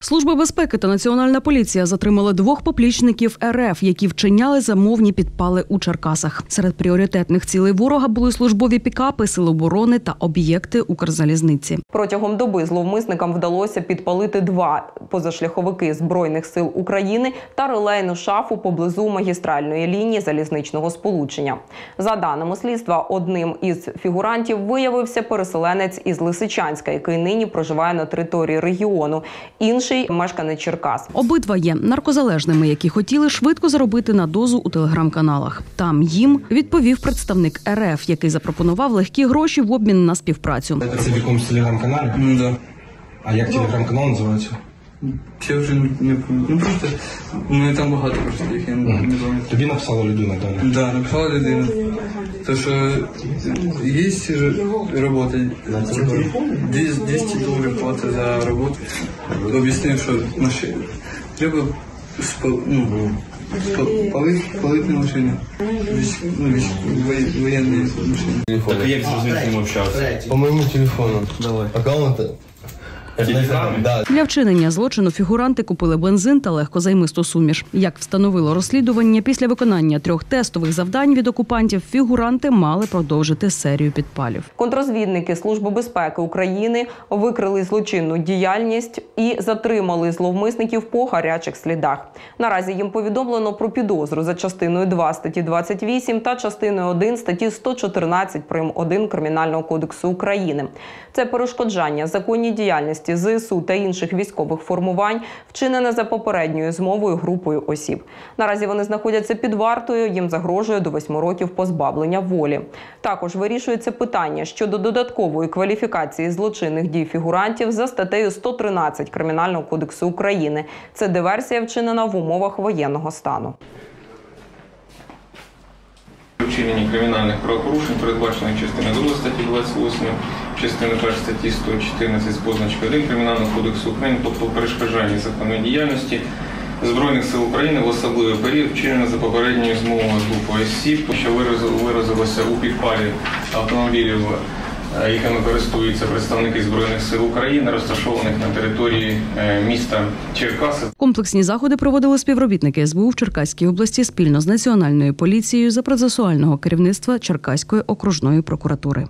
Служба безпеки та Національна поліція затримали 2 поплічників РФ, які вчиняли замовні підпали у Черкасах. Серед пріоритетних цілей ворога були службові пікапи, сил оборони та об'єкти Укрзалізниці. Протягом доби зловмисникам вдалося підпалити 2 позашляховики Збройних сил України та релейну шафу поблизу магістральної лінії залізничного сполучення. За даними слідства, одним із фігурантів виявився переселенець із Лисичанська, який нині проживає на території регіону. Інший – мешканець Черкас. Обидва є наркозалежними, які хотіли швидко заробити на дозу у телеграм-каналах. Там їм відповів представник РФ, який запропонував легкі гроші в обмін на співпрацю. Це в якомусь телеграм-каналі? Ну, да. А як телеграм-канал називається? Я вже не пам'ятаю. Ну, просто, там багато просто їх, я не пам'ятаю. Тобі написала людина, так? Так, да, написала людина. То, що є робота, $200 платить за роботу. Об'яснив, що треба палити машину, воєнні машини. Так а як з ним общався? По моєму телефону. Давай. Аккаунт? Да. Для вчинення злочину фігуранти купили бензин та легкозаймисту суміш. Як встановило розслідування, після виконання 3 тестових завдань від окупантів фігуранти мали продовжити серію підпалів. Контрозвідники Служби безпеки України викрили злочинну діяльність і затримали зловмисників по гарячих слідах. Наразі їм повідомлено про підозру за частиною 2 статті 28 та частиною 1 статті 114 прим. 1 Кримінального кодексу України. Це перешкоджання законній діяльності ЗСУ та інших військових формувань, вчинене за попередньою змовою групою осіб. Наразі вони знаходяться під вартою, їм загрожує до 8 років позбавлення волі. Також вирішується питання щодо додаткової кваліфікації злочинних дій фігурантів за статтею 113 Кримінального кодексу України. Це диверсія, вчинена в умовах воєнного стану. Вчинення кримінальних правопорушень, передбачених частиною 2 статті 28, частиною 1 статті 114 з позначкою 1 Кримінального кодексу України, тобто перешкоджання законної діяльності Збройних сил України в особливий період, вчинено за попередньою змовою групою осіб, що виразилося у підпалі автомобілів, якими користуються представники Збройних сил України, розташованих на території міста Черкаси. Комплексні заходи проводили співробітники СБУ в Черкаській області спільно з Національною поліцією за процесуального керівництва Черкаської окружної прокуратури.